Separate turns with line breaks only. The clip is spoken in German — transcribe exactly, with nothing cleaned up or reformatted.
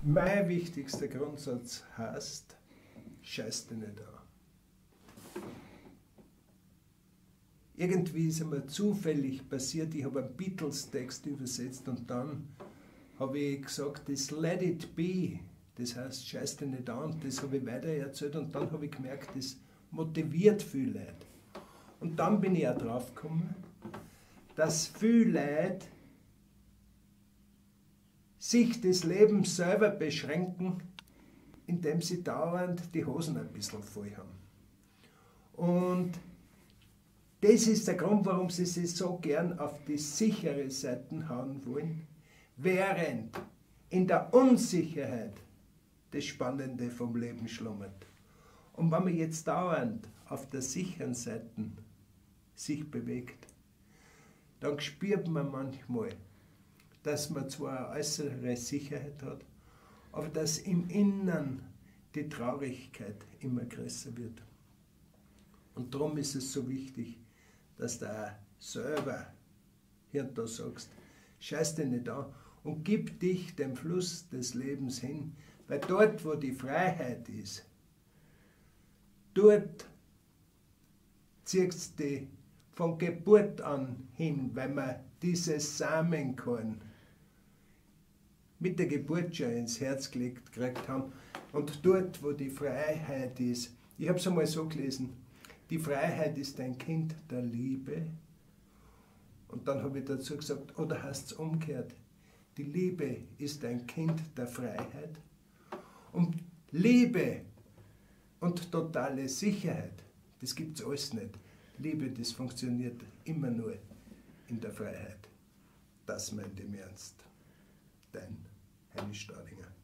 Mein wichtigster Grundsatz heißt, scheiß dich nicht an. Irgendwie ist mir zufällig passiert, ich habe einen Beatles-Text übersetzt und dann habe ich gesagt, das Let It Be, das heißt, scheiß dich nicht an, das habe ich weiter erzählt und dann habe ich gemerkt, das motiviert viele Leute. Und dann bin ich auch drauf gekommen, dass viele Leute sich das Leben selber beschränken, indem sie dauernd die Hosen ein bisschen voll haben. Und das ist der Grund, warum sie sich so gern auf die sichere Seite hauen wollen, während in der Unsicherheit das Spannende vom Leben schlummert. Und wenn man jetzt dauernd auf der sicheren Seite sich bewegt, dann spürt man manchmal, dass man zwar eine äußere Sicherheit hat, aber dass im Innern die Traurigkeit immer größer wird. Und darum ist es so wichtig, dass du auch selber hier und da sagst, scheiß dich nicht an und gib dich dem Fluss des Lebens hin, weil dort, wo die Freiheit ist, dort ziehst du dich von Geburt an hin, weil man dieses Samenkorn mit der Geburt schon ins Herz gelegt gekriegt haben. Und dort, wo die Freiheit ist, ich habe es einmal so gelesen, die Freiheit ist ein Kind der Liebe. Und dann habe ich dazu gesagt, oder heißt es umgekehrt, die Liebe ist ein Kind der Freiheit. Und Liebe und totale Sicherheit, das gibt es alles nicht. Liebe, das funktioniert immer nur in der Freiheit. Das meint im Ernst. Dein Heini Staudinger.